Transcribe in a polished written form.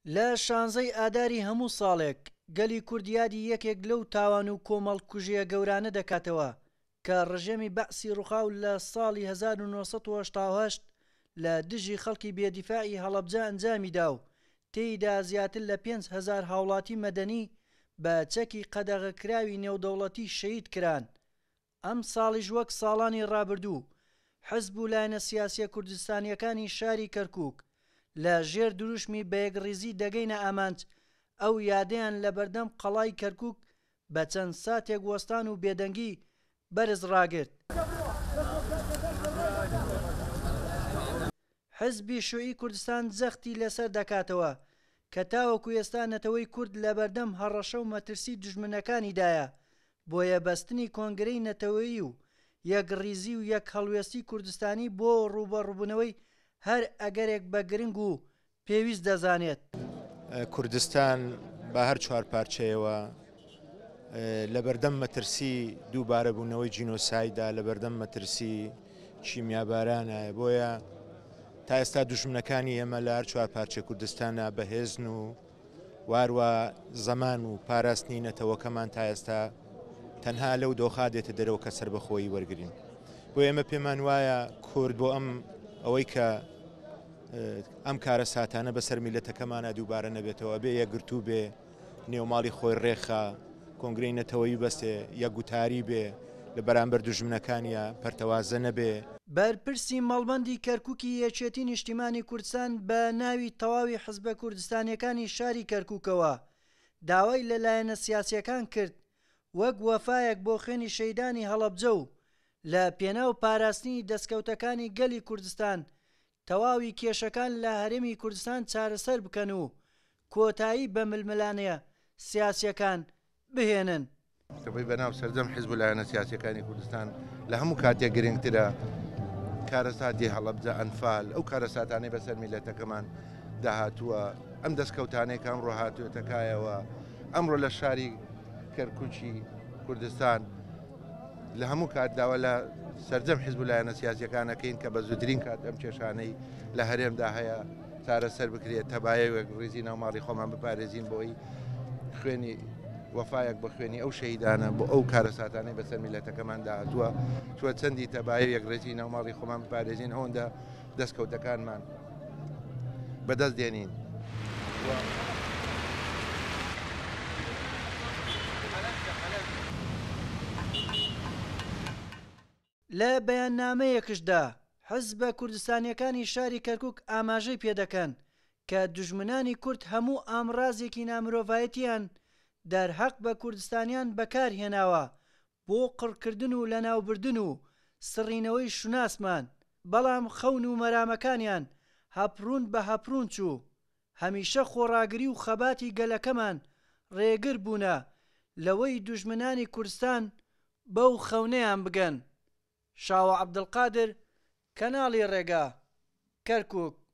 لە 16 ئاداری هەموو ساڵێک گەلی کورد یادی یەکێک لەو تاوان و کۆمەڵ کوژیە گەورانە دەکاتەوە کە ڕژێمی بەعسی ڕووخاو لە ساڵی 1970 لە دژی خەڵکی بێدیفاعی هەڵەبجە ئەنجامیدا و تێیدا زیاتر لە 5,000 هاوڵاتی مەدەنی بە چەکی قەدەغەکراوی نێودەوڵەتی شەهید کران. ئەم ساڵیش وەک ساڵانی ڕابردوو حزب و لایەنە سیاسیە کوردستانیەکانی شاری کەرکووک لە ژێر دروشمی بەیەکڕیزی دەگەینە ئامانج ئەو یادەیان لە بەردەم قەڵای کەرکووک بە چەند ساتێک وەستان و بێدەنگی بەرز ڕاگرت. حزبی شووعی کوردستان جەختی لەسەر دەکاتەوە کە تاوەکو ئێستا نەتەوەی کورد لە بەردەم هەڕەشە و مەترسی دژمنەکانیدایە بۆیە بەستنی کۆنگرەی نەتەوەیی و یەکڕیزی و یەک هەڵوێستی کوردستانی بۆ ڕوبەڕووبوونەوەی هەر ئەگەرێک بە گرنگ و پێویست دەزانێت. کوردستان بە هەر چوار پارچەیەوە لە بەردەم مەترسی دووبارە بوونەوەی جینۆسایدا لە بەردەم مەترسی کیمیابارانە، بۆیە تا ئێستا دوژمنەکانی ئێمە لە هەر چوار پارچە کوردستانە بەهێزن و واروە زەمان و پاراستنی نەتەوەکەمان تا ئێستا تەنها لەو دۆخا دێتە دەرەوە کە سەر بەخۆی وەرگرین. بۆ ئێمە پێمان وایە کورد بۆ ئەوەی کە ئەم کارە ساتانە بەسەر میلەتەکەمانە دووبارە نەبێتەوە، بێ یەکگرتوو بێ، نێوماڵی خۆی ڕێخە، کۆنگرەی نەتەوەیی بەستێ، یەکگوتاری بێ، لە بەرامبەر دوژمنەکانیە پەرتەوازە نەبێ. بەرپرسی مەڵبەندی کەرکووکی یەکێتی نیشتیمانی کوردستان بە ناوی تەواوی حزبە کوردستانیەکانی شاری کەرکووکەوە داوای لەلایەنە سیاسیەکان کرد وەک وەفایەک بۆ خوێنی شەیدانی هەڵەبجە و لە پێناو پاراستنی دەستکەوتەکانی گەلی کوردستان تەواوی کێشەکان لە هەرێمی کوردستان چارەسەر بکەن و کۆتایی بە ململانەیە سیاسیەکان بهێنن. تەوەی بەناو سەردەم حیزب و لایەنە سیاسیەکانی کوردستان لە هەموو کاتێک گرنگترە کارەساتی هەڵەبجە ئەنفال ئەو کارەساتانەی بەسەر میلەتەکەمان داهاتووە، ئەم دەستکەوتانەی کە ئەمڕۆ هاتووێتەکایەوە ئەمڕۆ لە شاری کەرکووکی کوردستان لە هەموو کات داوا لە سەردەم حیزب و لایەنە سیاسیەکانەکەین کە بە زووترین کات ئەم کێشانەی لە هەرێمدا هەیە چارەسەر بکرێت، تەبایەوێک ڕێزی ناوماڵی خۆمان بپارێزین بۆی خوێنی وەفایەک بە خوێنی ئەو شەهیدانە بۆ ئەو کارەساتانەی بەسەر میلەتەکەمان داهاتووە چوە چەندی تەبایە یەکڕێزی ناوماڵی خۆمان بپارێزین ئەوەندە دەستکەوتەکانمان بەدەست دێنین. لە بەیاننامەیەکشدا حزبە کوردستانیەکانی شاری کەرکووک ئاماژەی پێدەکەن کە دوژمنانی کورد هەموو ئامڕازێکی نامرۆڤایەتیان دەرحەق بە کوردستانیان بەکارهێناوە بۆ قڕکردن و لەناوبردن و سڕینەوەی شوناسمان، بەڵام خەون و مەرامەکانیان هەپڕون بە هەپڕون چوو. هەمیشە خۆڕاگری و خەباتی گەلەکەمان ڕێگر بوونە لەوەی دوژمنانی کوردستان بەو خەونەیان بگەن. شاوە عەبدولقادر، کەناڵی ڕێگا، کەرکووک.